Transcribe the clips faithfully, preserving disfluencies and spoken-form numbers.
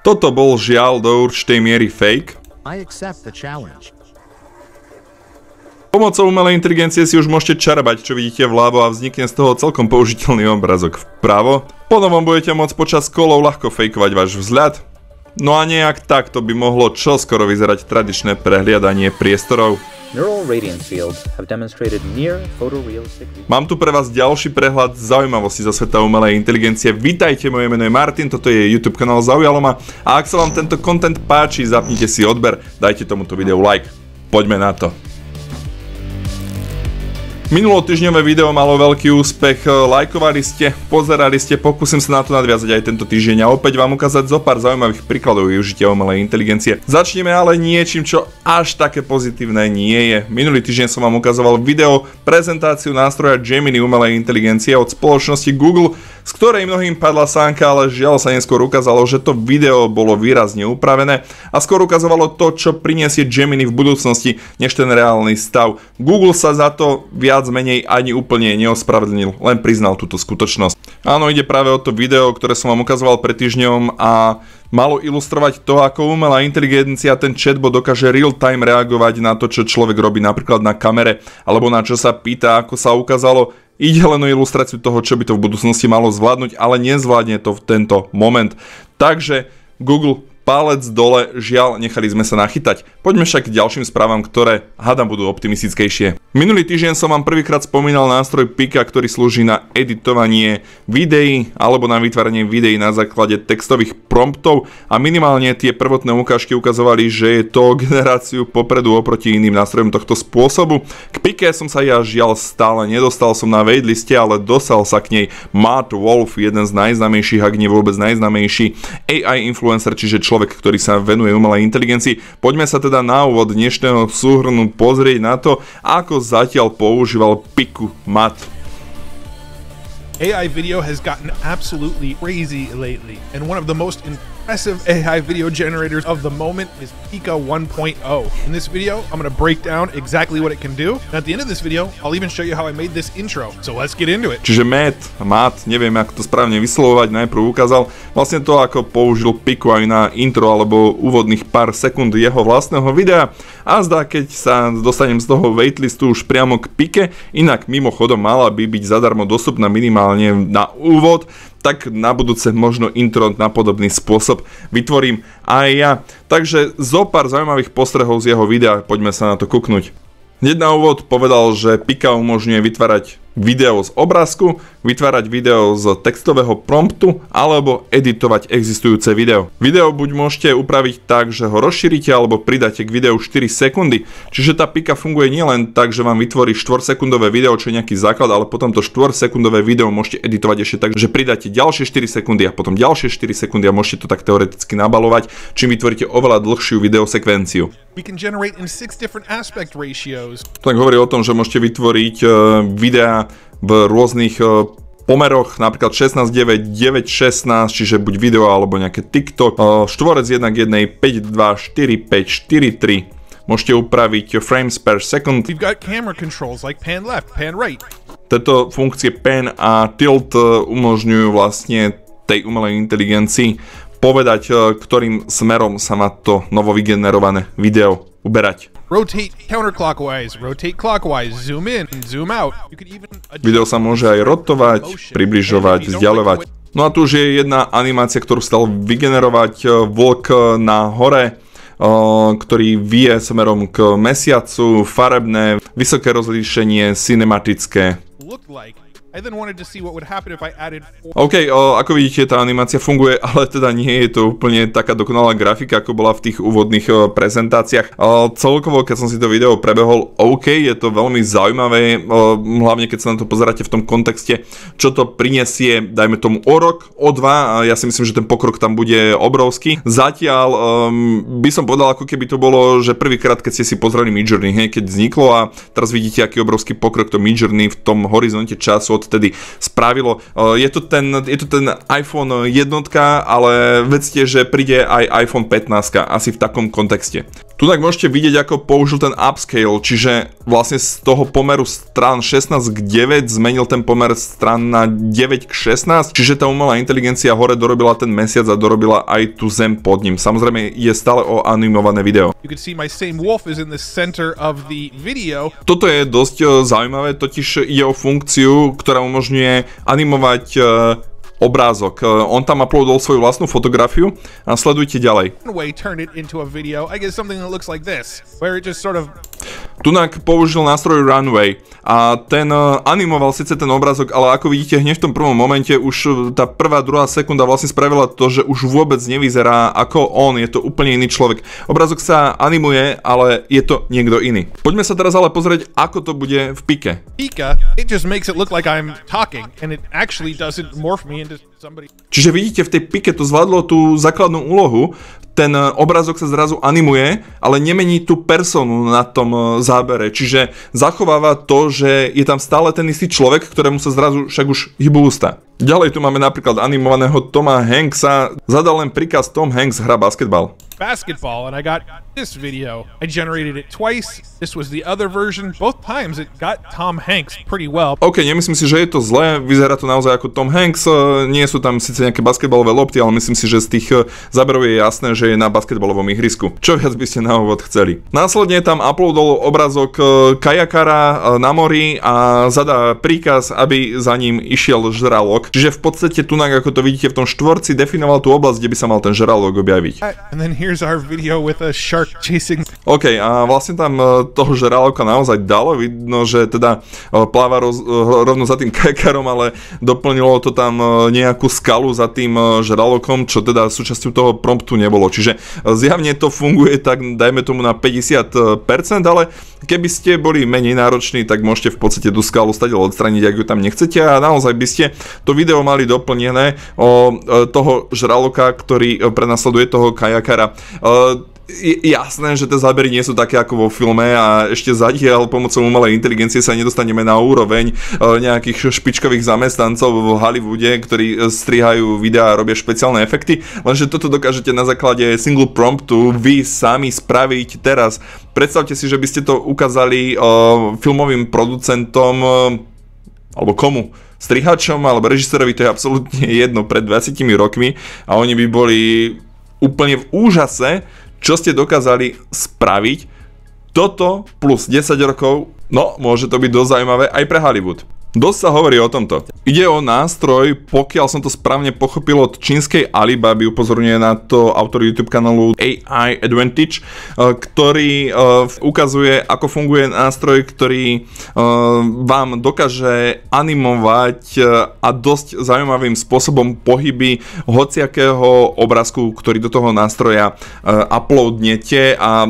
Toto bol žiaľ do určitej miery fake. I accept the challenge. Pomocou umelej inteligencie si už môžete čarbať, čo vidíte vľavo a vznikne z toho celkom použiteľný obrazok vpravo. Potom budete môcť počas kolov ľahko fejkovať váš vzhľad. No a nejak takto by mohlo čoskoro vyzerať tradičné prehliadanie priestorov. Neural radiance fields have demonstrated near photorealistic. Mám tu pre vás ďalší prehľad zaujímavosti zo sveta umelej inteligencie. Vítajte, moje meno je Martin, toto je YouTube kanál Zaujalo ma a ak sa vám tento content páči, zapnite si odber, dajte tomuto videu like. Poďme na to. Minulotýždňové video malo veľký úspech, lajkovali ste, pozerali ste, pokúsim sa na to nadviazať aj tento týždeň a opäť vám ukázať zo pár zaujímavých príkladov využitia umelej inteligencie. Začneme ale niečím, čo až také pozitívne nie je. Minulý týždeň som vám ukazoval video, prezentáciu nástroja Gemini umelej inteligencie od spoločnosti Google, z ktorej mnohým padla sánka, ale žiaľ sa neskôr ukázalo, že to video bolo výrazne upravené a skôr ukazovalo to, čo prinesie Gemini v budúcnosti, než ten reálny stav. Google sa za to viac menej ani úplne neospravedlnil, len priznal túto skutočnosť. Áno, ide práve o to video, ktoré som vám ukazoval pred týždňom a malo ilustrovať to, ako umelá inteligencia, ten chatbot dokáže real-time reagovať na to, čo človek robí napríklad na kamere, alebo na čo sa pýta, ako sa ukázalo. Ide len o ilustráciu toho, čo by to v budúcnosti malo zvládnuť, ale nezvládne to v tento moment. Takže Google, palec dole, žiaľ, nechali sme sa nachytať. Poďme však k ďalším správam, ktoré hádam budú optimistickejšie. Minulý týždeň som vám prvýkrát spomínal nástroj Pika, ktorý slúži na editovanie videí alebo na vytváranie videí na základe textových promptov a minimálne tie prvotné ukážky ukazovali, že je to generáciu popredu oproti iným nástrojom tohto spôsobu. K Pike som sa ja žiaľ stále nedostal, som na waitliste, ale dostal sa k nej Matt Wolf, jeden z najznámejších, ak nie vôbec najznámejší á í influencer, čiže človek, ktorý sa venuje umelej inteligencii. Poďme sa teda na úvod dnešného súhrnu pozrieť na to, ako zatiaľ používal Piku Matt. á í video has gotten absolutely crazy lately, and one of the most impressive á í video generators of the moment is Pika one point oh. In this video, I'm going to break down exactly what it can do, and at the end of this video, I'll even show you how I made this intro. So let's get into it. Čiže Matt, Matt, neviem ako to správne vyslovovať, najprv ukázal vlastne to, ako použil Piku aj na intro alebo úvodných pár sekúnd jeho vlastného videa. A zdá, keď sa dostanem z toho waitlistu už priamo k Pike, inak mimochodom mala by byť zadarmo dostupná minimálne na úvod, tak na budúce možno intro na podobný spôsob vytvorím aj ja. Takže zo pár zaujímavých postrehov z jeho videa, poďme sa na to kúknuť. Hneď na úvod povedal, že Pika umožňuje vytvárať video z obrázku, vytvárať video z textového promptu alebo editovať existujúce video. Video buď môžete upraviť tak, že ho rozšírite alebo pridáte k videu štyri sekundy. Čiže tá Pika funguje nielen tak, že vám vytvorí štvorsekundové video, čo je nejaký základ, ale potom to štvorsekundové video môžete editovať ešte tak, že pridáte ďalšie štyri sekundy a potom ďalšie štyri sekundy a môžete to tak teoreticky nabalovať, čím vytvoríte oveľa dlhšiu videosekvenciu. We can generate in six different aspect ratios. Tak hovorí o tom, že môžete vytvoriť uh, videá v rôznych uh, pomeroch, napríklad šestnásť deväť, deväť šestnásť, čiže buď video alebo nejaké TikTok, uh, štvorec jeden k jednej, päť dva, štyri päť, štyri tri. Môžete upraviť frames per second. We've got camera controls like pan left, pan right. Tieto funkcie pan a tilt uh, umožňujú vlastne tej umelej inteligencii povedať, ktorým smerom sa má to novo vygenerované video uberať. Rotate counterclockwise, rotate clockwise, zoom in, zoom out. You could even Video sa môže aj rotovať, približovať, vzdialovať. No a tu už je jedna animácia, ktorú stal vygenerovať vlk na hore, ktorý vie smerom k mesiacu, farebné, vysoké rozlíšenie, cinematické. OK, o, ako vidíte, tá animácia funguje, ale teda nie je to úplne taká dokonalá grafika, ako bola v tých úvodných o, prezentáciách. O, celkovo, keď som si to video prebehol, OK, je to veľmi zaujímavé, o, hlavne keď sa na to pozeráte v tom kontexte, čo to prinesie, dajme tomu o rok, o dva, a ja si myslím, že ten pokrok tam bude obrovský. Zatiaľ um, by som povedal, ako keby to bolo, že prvýkrát, keď ste si pozreli Midjourney, hej, keď vzniklo a teraz vidíte, aký obrovský pokrok to Midjourney v tom horizonte času od odtedy spravilo. Je to ten, je to ten iPhone jednotka, ale vedzte, že príde aj iPhone pätnásť, asi v takom kontexte. Tunak môžete vidieť, ako použil ten upscale, čiže vlastne z toho pomeru strán šestnásť k deväť zmenil ten pomer strán na deväť k šestnásť, čiže tá umelá inteligencia hore dorobila ten mesiac a dorobila aj tú zem pod ním. Samozrejme je stále o animované video. You can see my same wolf is in the center of the video. Toto je dosť zaujímavé, totiž ide o funkciu, ktorá umožňuje animovať obrázok. On tam uploadol svoju vlastnú fotografiu a sledujte ďalej. Tunak použil nástroj Runway a ten animoval síce ten obrázok, ale ako vidíte hneď v tom prvom momente už tá prvá, druhá sekunda vlastne spravila to, že už vôbec nevyzerá ako on, je to úplne iný človek. Obrázok sa animuje, ale je to niekto iný. Poďme sa teraz ale pozrieť, ako to bude v Pike. Pika, it just makes it look like I'm talking and it actually doesn't morph me into somebody. Čiže vidíte, v tej Pike to zvládlo tú základnú úlohu, ten obrázok sa zrazu animuje, ale nemení tú personu na tom zábere, čiže zachováva to, že je tam stále ten istý človek, ktorému sa zrazu však už hýbu ústa. Ďalej tu máme napríklad animovaného Toma Hanksa. Zadal len príkaz Tom Hanks hra basketbal. Basketball, and I got this video. I generated it twice. This was the other version. Both times it got Tom Hanks pretty well. OK, nemyslím si, že je to zlé. Vyzerá to naozaj ako Tom Hanks. Nie sú tam síce nejaké basketbalové lopty, ale myslím si, že z tých záberov je jasné, že je na basketbalovom ihrisku. Čo viac by ste na úvod chceli? Následne tam uploadol obrazok kajakára na mori a zadá príkaz, aby za ním išiel žralok. Čiže v podstate tunak, ako to vidíte v tom štvorci, definoval tú oblasť, kde by sa mal ten žralok objaviť. And then here's our video with a shark chasing. OK, a vlastne tam toho žraloka naozaj dalo, vidno, že teda pláva roz, rovno za tým kajakárom, ale doplnilo to tam nejakú skalu za tým žralokom, čo teda súčasťou toho promptu nebolo. Čiže zjavne to funguje tak, dajme tomu na päťdesiat percent, ale keby ste boli menej nároční, tak môžete v podstate tú skalu stadiaľ odstraniť, ak ju tam nechcete, a naozaj by ste to video mali doplnené o toho žraloka, ktorý prenasleduje toho kajakára. Je jasné, že tie zábery nie sú také ako vo filme a ešte zatiaľ pomocou umelej inteligencie sa nedostaneme na úroveň nejakých špičkových zamestnancov v Hollywoode, ktorí strihajú videá a robia špeciálne efekty, lenže toto dokážete na základe single promptu vy sami spraviť teraz. Predstavte si, že by ste to ukázali filmovým producentom alebo komu? Strihačom alebo režisérovi, to je absolútne jedno, pred dvadsiatimi rokmi, a oni by boli úplne v úžase, čo ste dokázali spraviť. Toto plus desať rokov, no môže to byť dosť zaujímavé aj pre Hollywood. Dosť sa hovorí o tomto. Ide o nástroj, pokiaľ som to správne pochopil, od čínskej Alibaby, upozorňuje na to autor YouTube kanálu á í Advantage, ktorý ukazuje, ako funguje nástroj, ktorý vám dokáže animovať a dosť zaujímavým spôsobom pohyby hociakého obrázku, ktorý do toho nástroja uploadnete, a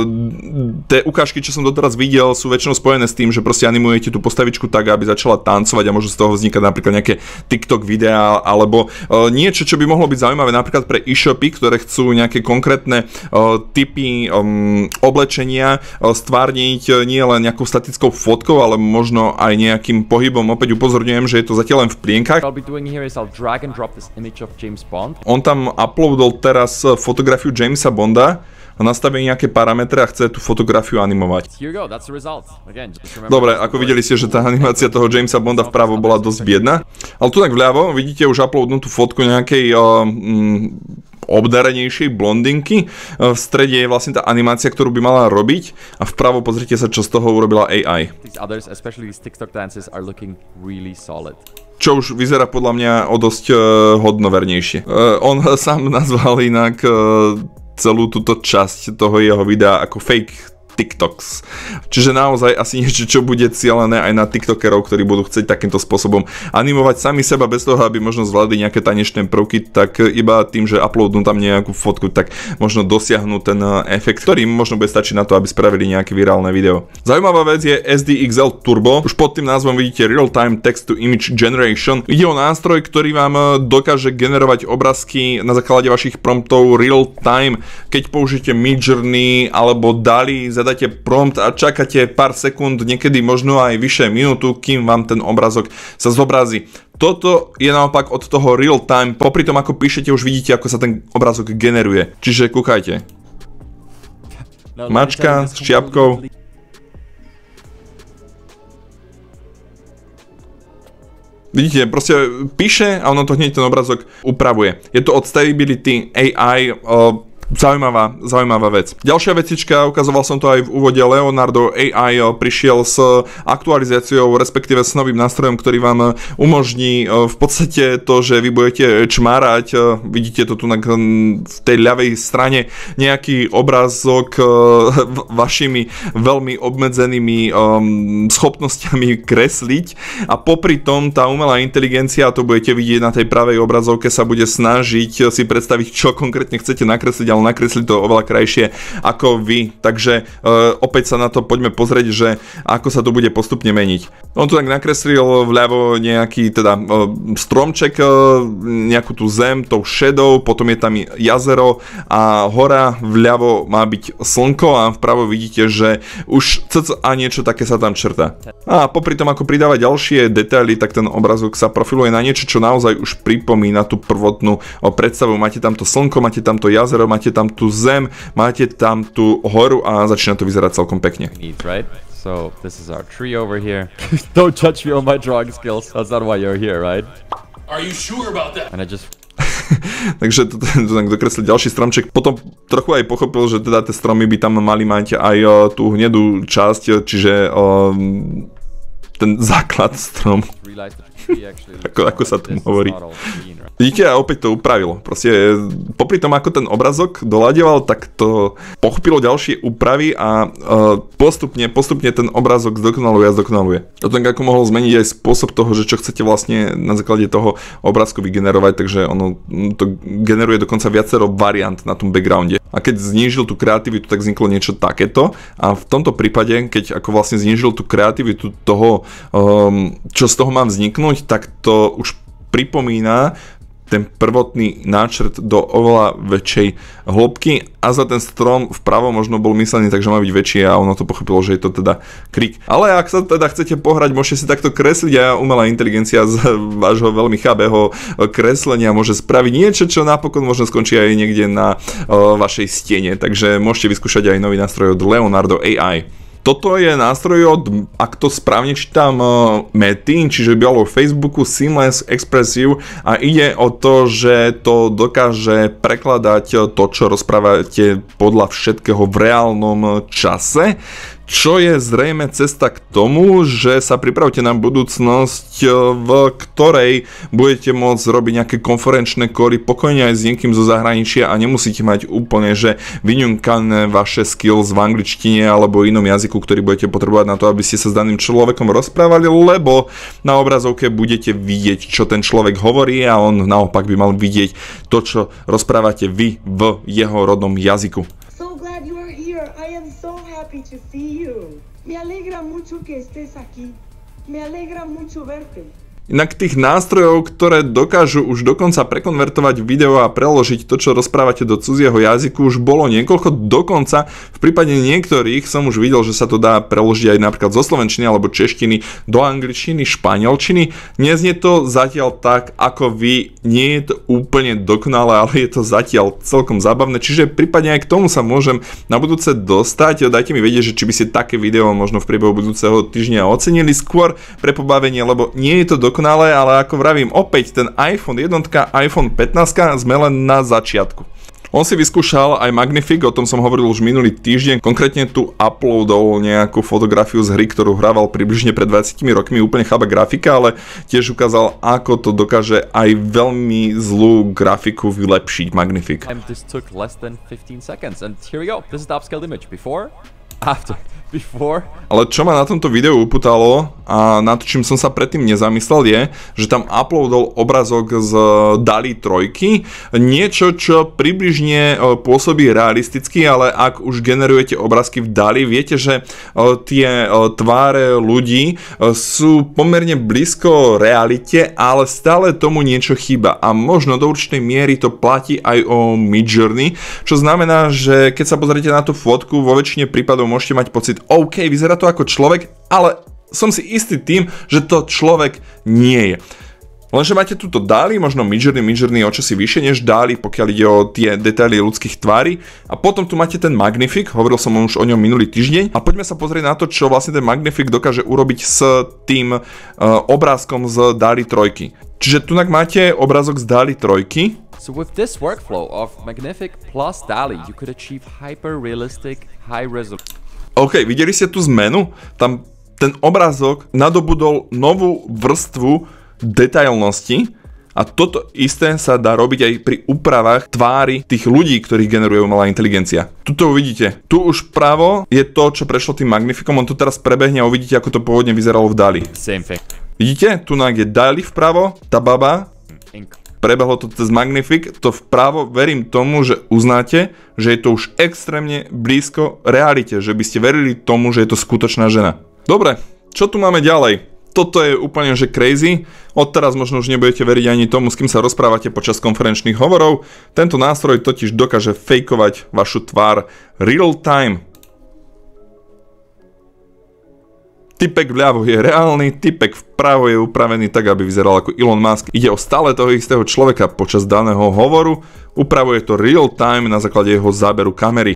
tie ukážky, čo som doteraz videl, sú väčšinou spojené s tým, že proste animujete tú postavičku tak, aby začala tancovať a môžu z toho vznikať napríklad nejaké TikTok videá alebo uh, niečo, čo by mohlo byť zaujímavé napríklad pre e-shopy, ktoré chcú nejaké konkrétne uh, typy um, oblečenia uh, stvárniť uh, nie len nejakou statickou fotkou, ale možno aj nejakým pohybom. Opäť upozorňujem, že je to zatiaľ len v plienkach. On tam uploadol teraz fotografiu Jamesa Bonda a nastaví nejaké parametre a chce tú fotografiu animovať. Dobre, ako videli ste, že tá animácia toho Jamesa Bonda vpravo bola dosť biedna, ale tu tak vľavo vidíte už uploadnutú fotku nejakej uh, mm, obdarenejšej blondinky. V strede je vlastne tá animácia, ktorú by mala robiť, a vpravo pozrite sa, čo z toho urobila á í. Čo už vyzerá podľa mňa o dosť uh, hodnovernejšie. Uh, on sám nazval inak uh, celú túto časť toho jeho videa ako fake TikToks. Čiže naozaj asi niečo, čo bude cielené aj na TikTokerov, ktorí budú chcieť takýmto spôsobom animovať sami seba bez toho, aby možno zvládli nejaké tanečné prvky, tak iba tým, že uploadnú tam nejakú fotku, tak možno dosiahnu ten efekt, ktorý možno bude stačiť na to, aby spravili nejaké virálne video. Zaujímavá vec je es dé iks el Turbo. Už pod tým názvom vidíte Real Time Text to Image Generation. Ide o nástroj, ktorý vám dokáže generovať obrázky na základe vašich promptov real time. Keď použijete Midjourney alebo DALL-E zadáte prompt a čakáte pár sekúnd, niekedy možno aj vyššie minútu, kým vám ten obrázok sa zobrazí. Toto je naopak od toho real time, popri tom ako píšete už vidíte, ako sa ten obrázok generuje. Čiže kúkajte. Mačka s čiapkou. Vidíte, proste píše a ono to hneď ten obrazok upravuje. Je to od Stability á í, uh, Zaujímavá, zaujímavá vec. Ďalšia vecička, ukazoval som to aj v úvode, Leonardo á í prišiel s aktualizáciou, respektíve s novým nástrojom, ktorý vám umožní v podstate to, že vy budete čmárať, vidíte to tu na, v tej ľavej strane, nejaký obrázok vašimi veľmi obmedzenými um, schopnosťami kresliť a popri tom tá umelá inteligencia, to budete vidieť na tej pravej obrazovke, sa bude snažiť si predstaviť, čo konkrétne chcete nakresliť, ale nakresliť to oveľa krajšie ako vy. Takže e, opäť sa na to poďme pozrieť, že ako sa to bude postupne meniť. On tu tak nakreslil vľavo nejaký teda e, stromček, e, nejakú tú zem, tou šedou, potom je tam jazero a hora, vľavo má byť slnko a vpravo vidíte, že už cca niečo také sa tam črta. A popri tom, ako pridáva ďalšie detaily, tak ten obrazok sa profiluje na niečo, čo naozaj už pripomína tú prvotnú predstavu. Máte tam to slnko, máte tam to jazero, máte tam tú zem, máte tam tú horu a začína to vyzerať celkom pekne. Right? So this is our tree over here. Don't judge me on my drawing skills. That's not why you're here, right? Are you sure about that? And I just Takže to, to, to dokreslil ďalší stromček. Potom trochu aj pochopil, že teda tie stromy by tam mali mať aj uh, tú hnedú časť, čiže uh, ten základ strom. Ako, ako sa tomu hovorí. Vidíte, a opäť to upravilo. Proste popri tom, ako ten obrazok doľadieval, tak to pochopilo ďalšie úpravy a uh, postupne, postupne ten obrazok zdokonaluje a zdokonaluje. O tom, ako mohol zmeniť aj spôsob toho, že čo chcete vlastne na základe toho obrázku vygenerovať, takže ono to generuje dokonca viacero variant na tom backgrounde. A keď znížil tú kreativitu, tak vzniklo niečo takéto. A v tomto prípade, keď ako vlastne znížil tú kreativitu toho, um, čo z toho má vzniknúť, tak to už pripomína ten prvotný náčrt do oveľa väčšej hĺbky a za ten strom vpravo možno bol myslený, takže má byť väčší a ono to pochopilo, že je to teda krik. Ale ak sa teda chcete pohrať, môžete si takto kresliť a umelá inteligencia z vášho veľmi chabého kreslenia môže spraviť niečo, čo napokon možno skončí aj niekde na o, vašej stene, takže môžete vyskúšať aj nový nástroj od Leonardo á í. Toto je nástroj od, ak to správne čítam, Mety, čiže bylo Facebooku Seamless Expressive a ide o to, že to dokáže prekladať to, čo rozprávate podľa všetkého v reálnom čase. Čo je zrejme cesta k tomu, že sa pripravte na budúcnosť, v ktorej budete môcť robiť nejaké konferenčné koly pokojne aj s niekým zo zahraničia a nemusíte mať úplne, že vyňunkané vaše skills v angličtine alebo inom jazyku, ktorý budete potrebovať na to, aby ste sa s daným človekom rozprávali, lebo na obrazovke budete vidieť, čo ten človek hovorí a on naopak by mal vidieť to, čo rozprávate vy v jeho rodnom jazyku. I am so happy to see you. Me alegra mucho que estés aquí. Me alegra mucho verte. Inak tých nástrojov, ktoré dokážu už dokonca prekonvertovať video a preložiť to, čo rozprávate do cudzieho jazyku, už bolo niekoľko. Dokonca v prípade niektorých som už videl, že sa to dá preložiť aj napríklad zo slovenčiny alebo češtiny do angličtiny, španielčiny. Neznie to zatiaľ tak, ako vy. Nie je to úplne dokonalé, ale je to zatiaľ celkom zábavné. Čiže prípadne aj k tomu sa môžem na budúce dostať. Dajte mi vedieť, že či by ste také video možno v priebehu budúceho týždňa ocenili skôr pre pobavenie, lebo nie je to dokonalé. Dokonale, ale ako vravím, opäť ten iPhone jednotka, iPhone pätnásť sme len na začiatku. On si vyskúšal aj Magnific, o tom som hovoril už minulý týždeň, konkrétne tu uploadol nejakú fotografiu z hry, ktorú hrával približne pred dvadsiatimi rokmi, úplne chába grafika, ale tiež ukázal, ako to dokáže aj veľmi zlú grafiku vylepšiť Magnific. And this took less than fifteen seconds and here we go. This is the upscaled image before, after. before. Ale čo ma na tomto videu upútalo a nad čím som sa predtým nezamyslel je, že tam uploadol obrazok z DALL-E tri, niečo čo približne pôsobí realisticky, ale ak už generujete obrázky v DALL-E, viete, že tie tváre ľudí sú pomerne blízko realite, ale stále tomu niečo chýba a možno do určitej miery to platí aj o Midjourney, čo znamená, že keď sa pozriete na tú fotku, vo väčšine prípadov môžete mať pocit, OK, vyzerá to ako človek, ale som si istý tým, že to človek nie je. Lenže máte túto DALL-E, možno Midjourney, Midjourney o čosi vyššie než DALL-E, pokiaľ ide o tie detaily ľudských tvári. A potom tu máte ten Magnific, hovoril som už o ňom minulý týždeň. A poďme sa pozrieť na to, čo vlastne ten Magnific dokáže urobiť s tým uh, obrázkom z DALL-E tri. Čiže tunak máte obrázok z DALL-E tri. So with this workflow of Magnific plus DALL-E, you could achieve hyper-realistic, high-resolution. OK, videli ste tú zmenu? Tam ten obrázok nadobudol novú vrstvu detailnosti a toto isté sa dá robiť aj pri úpravách tvári tých ľudí, ktorých generuje umelá inteligencia. Tuto uvidíte. Tu už vpravo je to, čo prešlo tým Magnificom, on to teraz prebehne a uvidíte, ako to pôvodne vyzeralo v DALL-E. Same thing. Vidíte? Tu je DALL-E vpravo, tá baba. Prebehlo to cez Magnific, to vpravo verím tomu, že uznáte, že je to už extrémne blízko realite, že by ste verili tomu, že je to skutočná žena. Dobre, čo tu máme ďalej? Toto je úplne že crazy, odteraz možno už nebudete veriť ani tomu, s kým sa rozprávate počas konferenčných hovorov. Tento nástroj totiž dokáže fejkovať vašu tvár real time. Typek vľavo je reálny, typek vpravo je upravený tak, aby vyzeral ako Elon Musk. Ide o stále toho istého človeka počas daného hovoru, upravuje to real time na základe jeho záberu kamery.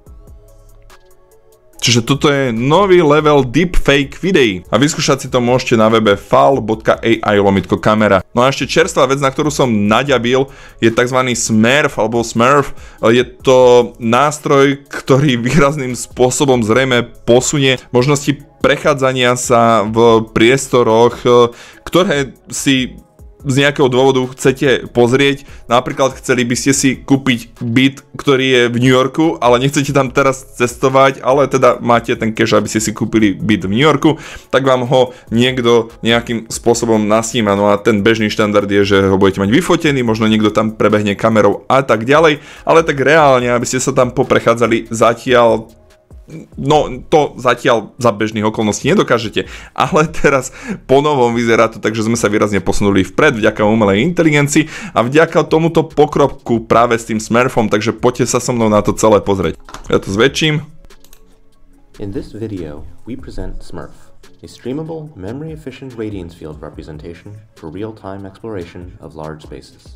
Čiže toto je nový level deepfake videí a vyskúšať si to môžete na webe fal bodka a i lomitko kamera. No a ešte čerstvá vec, na ktorú som naďabil, je tzv. Smurf alebo Smurf. Je to nástroj, ktorý výrazným spôsobom zrejme posunie možnosti prechádzania sa v priestoroch, ktoré si z nejakého dôvodu chcete pozrieť. Napríklad chceli by ste si kúpiť byt, ktorý je v New Yorku, ale nechcete tam teraz cestovať, ale teda máte ten cash, aby ste si kúpili byt v New Yorku, tak vám ho niekto nejakým spôsobom nasníma. No a ten bežný štandard je, že ho budete mať vyfotený, možno niekto tam prebehne kamerou a tak ďalej, ale tak reálne, aby ste sa tam poprechádzali zatiaľ. No, to zatiaľ za bežných okolností nedokážete, ale teraz po novom vyzerá to tak, že sme sa výrazne posunuli vpred vďaka umelej inteligencii a vďaka tomuto pokroku práve s tým Smurfom, takže poďte sa so mnou na to celé pozrieť. Ja to zväčším. In this video, we present Smurf, a streamable, memory-efficient radiance field representation for real-time exploration of large spaces.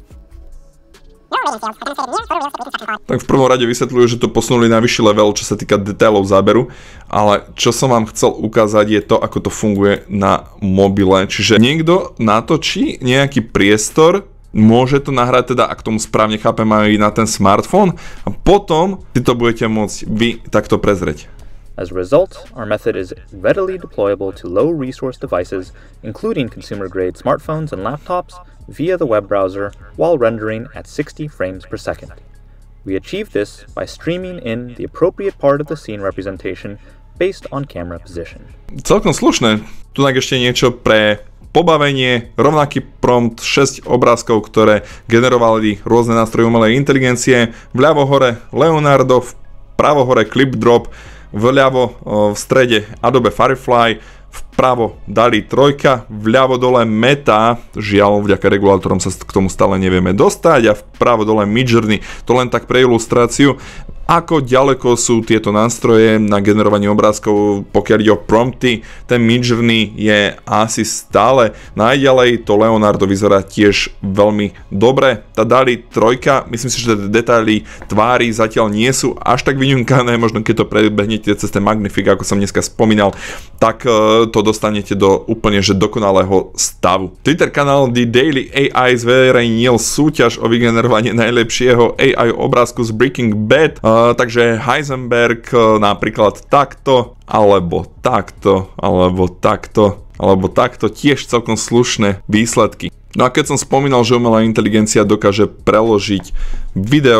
Tak v prvom rade vysvetľujú, že to posunuli na vyšší level, čo sa týka detailov záberu, ale čo som vám chcel ukázať je to, ako to funguje na mobile. Čiže niekto natočí nejaký priestor, môže to nahrať teda, ak tomu správne chápem, aj na ten smartfón a potom si to budete môcť vy takto prezrieť. As a result, our method is readily deployable to low-resource devices, including consumer-grade smartphones and laptops, via the web browser while rendering at sixty frames per second. We achieve this by streaming in the appropriate part of the scene representation based on camera position. Celkom slušné. Tu ešte niečo pre pobavenie, rovnaký prompt, šesť obrázkov, ktoré generovali rôzne nástroje umelej inteligencie. Vľavo hore Leonardo, vpravo hore Clipdrop, vľavo v strede Adobe Firefly, vpravo DALL-E tri, vľavo dole Meta, žiaľ vďaka regulátorom sa k tomu stále nevieme dostať a vpravo dole Midjourney, to len tak pre ilustráciu. Ako ďaleko sú tieto nástroje na generovanie obrázkov, pokiaľ ide o prompty, ten Midjourney je asi stále najďalej, to Leonardo vyzerá tiež veľmi dobre. Tá DALL-E tri, myslím si, že detaily tvári zatiaľ nie sú až tak vyňunkané, možno keď to prebehnete cez ten Magnific, ako som dneska spomínal, tak to dostanete do úplne že dokonalého stavu. Twitter kanál The Daily á í zverejnil súťaž o vygenerovanie najlepšieho á í obrázku z Breaking Bad. Uh, takže Heisenberg uh, napríklad takto, alebo takto, alebo takto, alebo takto, tiež celkom slušné výsledky. No a keď som spomínal, že umelá inteligencia dokáže preložiť video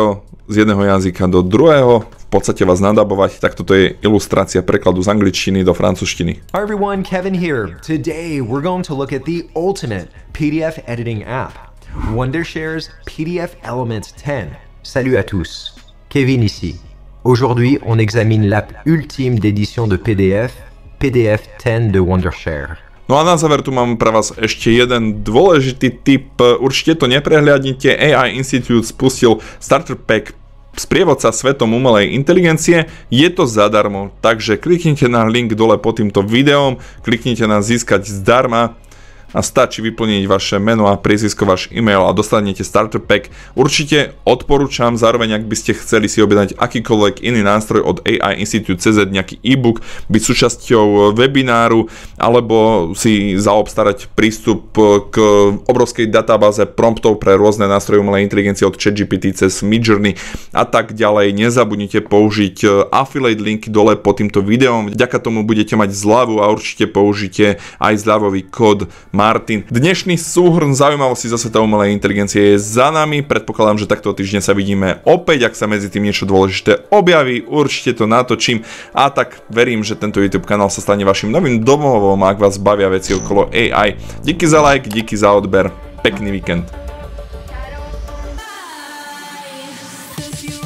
z jedného jazyka do druhého, v podstate vás nadabovať, tak toto je ilustrácia prekladu z angličtiny do francúzštiny. Hi everyone, Kevin here. Today we're going to look at the ultimate P D F editing app, Wondershare's P D F Element ten. Salut à tous, Kevin ici. Aujourd'hui, on examine l'app ultime d'édition de P D F, P D F ten de Wondershare. No a na záver tu mám pre vás ešte jeden dôležitý tip. Určite to neprehliadnite. A I Institute spustil Starter Pack sprievodca svetom umelej inteligencie. Je to zadarmo, takže kliknite na link dole pod týmto videom, kliknite na získať zdarma a stačí vyplniť vaše meno a priezvisko, váš e-mail a dostanete Starter Pack. Určite odporúčam, zároveň ak by ste chceli si objednať akýkoľvek iný nástroj od A I Institute cé zet, nejaký e-book, byť súčasťou webináru alebo si zaobstarať prístup k obrovskej databáze promptov pre rôzne nástroje umelej inteligencie od ChatGPT cez Midjourney a tak ďalej. Nezabudnite použiť affiliate linky dole pod týmto videom. Vďaka tomu budete mať zľavu a určite použite aj zľavový kód Martin. Dnešný súhrn zaujímavostí zo sveta umelej inteligencie je za nami. Predpokladám, že takto týždeň sa vidíme opäť. Ak sa medzi tým niečo dôležité objaví, určite to natočím. A tak verím, že tento YouTube kanál sa stane vašim novým domovom, ak vás bavia veci okolo A I. Díky za like, díky za odber. Pekný víkend. I don't